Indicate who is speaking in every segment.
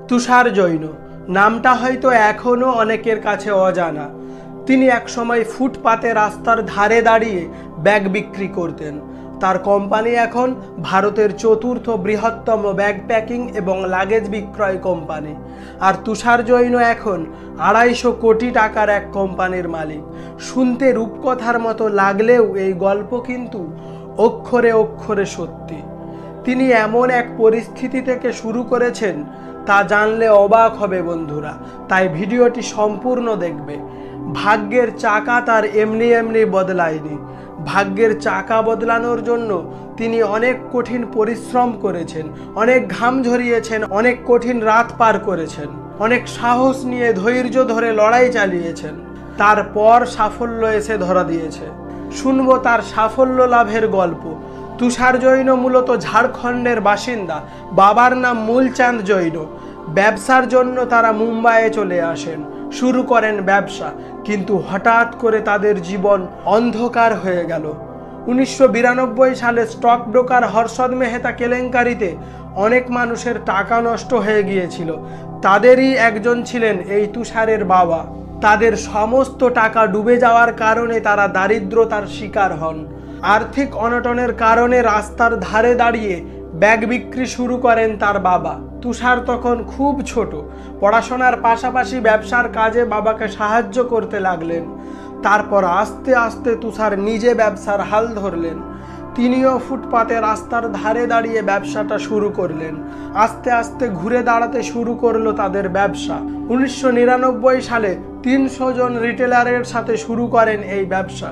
Speaker 1: তুষার জৈন নামটা হয়তো এখনও অনেকের কাছে অজানা। তিনি একসময় ফুটপাতে রাস্তার ধারে দাঁড়িয়ে ব্যাগ বিক্রি করতেন। তার কোম্পানি এখন ভারতের চতুর্থ বৃহত্তম ব্যাগ প্যাকিং এবং লাগেজ বিক্রয় কোম্পানি। আর তুষার জৈন এখন 250 কোটি টাকার এক কোম্পানির মালিক। শুনতে রূপকথার মতো লাগলেও এই গল্প কিন্তু অক্ষরে অক্ষরে সত্যি। তিনি এমন এক পরিস্থিতি থেকে শুরু করেছেন তা জানলে অবাক হবে বন্ধুরা, তাই ভিডিওটি সম্পূর্ণ দেখবে। ভাগ্যের চাকা তার এমনি এমনি বদলায়নি। ভাগ্যের চাকা বদলানোর জন্য তিনি অনেক কঠিন পরিশ্রম করেছেন, অনেক ঘাম ঝরিয়েছেন, অনেক কঠিন রাত পার করেছেন, অনেক সাহস নিয়ে ধৈর্য ধরে লড়াই চালিয়েছেন। তারপর সাফল্য এসে ধরা দিয়েছে। শুনবো তার সাফল্য লাভের গল্প। তুষার জৈন মূলত ঝাড়খণ্ডের বাসিন্দা। বাবার নাম মূলচাঁদ জৈন। ব্যবসার জন্য তারা মুম্বাইয়ে চলে আসেন, শুরু করেন ব্যবসা। কিন্তু হঠাৎ করে তাদের জীবন অন্ধকার হয়ে গেল। 1992 সালে স্টক ব্রোকার হর্ষদ মেহতা কেলেঙ্কারিতে অনেক মানুষের টাকা নষ্ট হয়ে গিয়েছিল। তাদেরই একজন ছিলেন এই তুষারের বাবা। তাদের সমস্ত টাকা ডুবে যাওয়ার কারণে তারা দারিদ্রতার শিকার হন। আর্থিক অনটনের কারণে রাস্তার ধারে দাঁড়িয়ে ব্যাগ বিক্রি শুরু করেন তার বাবা। তুষার তখন খুব ছোট। পড়াশোনার পাশাপাশি ব্যবসার কাজে বাবাকে সাহায্য করতে লাগলেন। তারপর আস্তে আস্তে তুষার নিজে ব্যবসার হাল ধরলেন। তিনিও ফুটপাতে রাস্তার ধারে দাঁড়িয়ে ব্যবসাটা শুরু করলেন। আস্তে আস্তে ঘুরে দাঁড়াতে শুরু করলো তাদের ব্যবসা। 1999 সালে 300 জন রিটেলারের সাথে শুরু করেন এই ব্যবসা।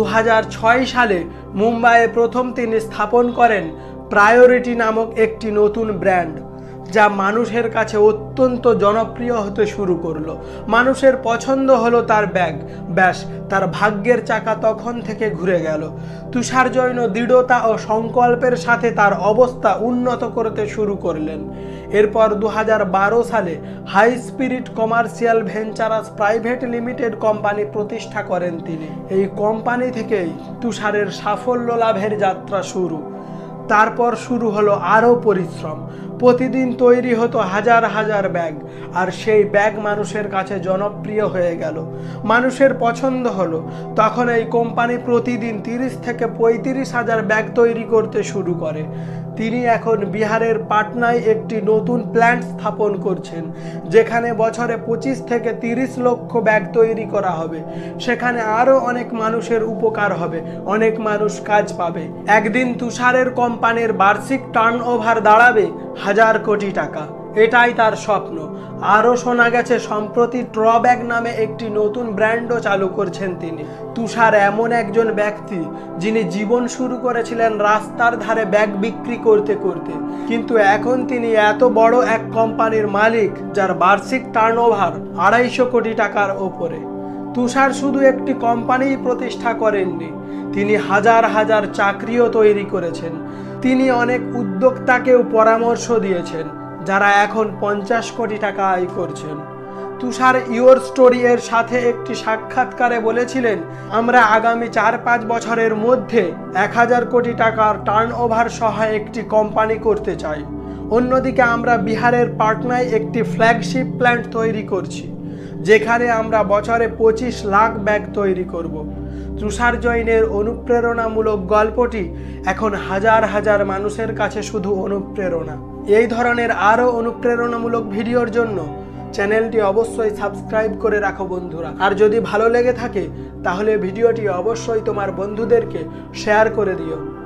Speaker 1: 2006 সালে মুম্বাইয়ে প্রথম তিনি স্থাপন করেন প্রায়োরিটি নামক একটি নতুন ব্র্যান্ড, যা মানুষের কাছে অত্যন্ত জনপ্রিয় হতে শুরু করলো। মানুষের পছন্দ হলো তার ব্যাগ। ব্যাস, তার ভাগ্যের চাকা তখন থেকে ঘুরে গেল। তুষার জৈন দৃঢ়তা ও সংকল্পের সাথে তার অবস্থা উন্নত করতে শুরু করলেন। এরপর 2012 সালে High Spirit Commercial Ventures Private Limited company প্রতিষ্ঠা করেন তিনি। এই কোম্পানি থেকেই তুষারের সাফল্য লাভের যাত্রা শুরু। তারপর শুরু হলো আরও পরিশ্রম। প্রতিদিন তৈরি হতো হাজার হাজার ব্যাগ, আর সেই ব্যাগ মানুষের কাছে জনপ্রিয় হয়ে গেল, মানুষের পছন্দ হলো। তখন এই কোম্পানি প্রতিদিন 30 থেকে 35 হাজার ব্যাগ তৈরি করতে শুরু করে। তিনি এখন বিহারের পাটনায় একটি নতুন প্ল্যান্ট স্থাপন করছেন, যেখানে বছরে 25 থেকে 30 লক্ষ ব্যাগ তৈরি করা হবে। সেখানে আরও অনেক মানুষের উপকার হবে, অনেক মানুষ কাজ পাবে। একদিন তুষারের কোম্পানির বার্ষিক টার্নওভার দাঁড়াবে 1000 কোটি টাকা। এটাই তার স্বপ্ন। আরও শোনা গেছে সম্প্রতি ট্রব্যাগ নামে একটি নতুন ব্র্যান্ডও চালু করছেন তিনি। তুষার এমন একজন ব্যক্তি যিনি জীবন শুরু করেছিলেন রাস্তার ধারে ব্যাগ বিক্রি করতে করতে, কিন্তু এখন তিনি এত বড় এক কোম্পানির মালিক যার বার্ষিক টার্নওভার 250 কোটি টাকার ওপরে। তুষার শুধু একটি কোম্পানিই প্রতিষ্ঠা করেননি, তিনি হাজার হাজার চাকরিও তৈরি করেছেন। তিনি অনেক উদ্যোক্তাকেও পরামর্শ দিয়েছেন, যারা এখন 50 কোটি টাকা আয় করছেন। তুষার ইওর স্টোরি এর সাথে একটি সাক্ষাৎকারে বলেছিলেন, আমরা আগামী 4-5 বছরের মধ্যে 1000 কোটি টাকার টার্নওভার সহ একটি কোম্পানি করতে চাই। অন্যদিকে আমরা বিহারের পাটনায় একটি ফ্ল্যাগশিপ প্ল্যান্ট তৈরি করছি, যেখানে আমরা বছরে 25 লাখ ব্যাগ তৈরি করব। তুষার জৈনের অনুপ্রেরণামূলক গল্পটি এখন হাজার হাজার মানুষের কাছে শুধু অনুপ্রেরণা। এই ধরনের আরও অনুপ্রেরণামূলক ভিডিওর জন্য চ্যানেলটি অবশ্যই সাবস্ক্রাইব করে রাখো বন্ধুরা। আর যদি ভালো লেগে থাকে তাহলে ভিডিওটি অবশ্যই তোমার বন্ধুদেরকে শেয়ার করে দিও।